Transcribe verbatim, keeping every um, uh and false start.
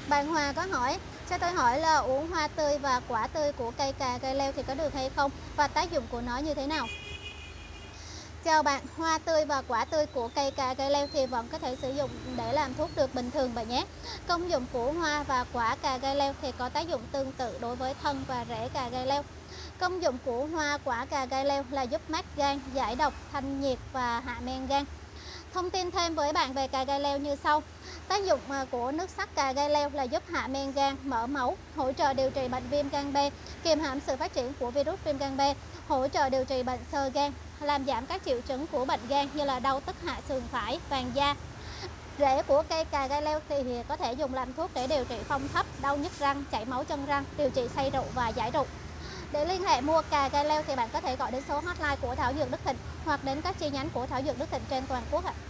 Bạn Hòa có hỏi, cho tôi hỏi là uống hoa tươi và quả tươi của cây cà gai leo thì có được hay không? Và tác dụng của nó như thế nào? Chào bạn, hoa tươi và quả tươi của cây cà gai leo thì vẫn có thể sử dụng để làm thuốc được bình thường bạn nhé. Công dụng của hoa và quả cà gai leo thì có tác dụng tương tự đối với thân và rễ cà gai leo. Công dụng của hoa quả cà gai leo là giúp mát gan, giải độc, thanh nhiệt và hạ men gan. Thông tin thêm với bạn về cà gai leo như sau. Tác dụng của nước sắc cà gai leo là giúp hạ men gan, mỡ máu, hỗ trợ điều trị bệnh viêm gan B, kiềm hãm sự phát triển của virus viêm gan B, hỗ trợ điều trị bệnh xơ gan, làm giảm các triệu chứng của bệnh gan như là đau tức hạ sườn phải, vàng da. Rễ của cây cà gai leo thì có thể dùng làm thuốc để điều trị phong thấp, đau nhức răng, chảy máu chân răng, điều trị say rượu và giải rượu. Để liên hệ mua cà gai leo thì bạn có thể gọi đến số hotline của Thảo Dược Đức Thịnh hoặc đến các chi nhánh của Thảo Dược Đức Thịnh trên toàn quốc ạ.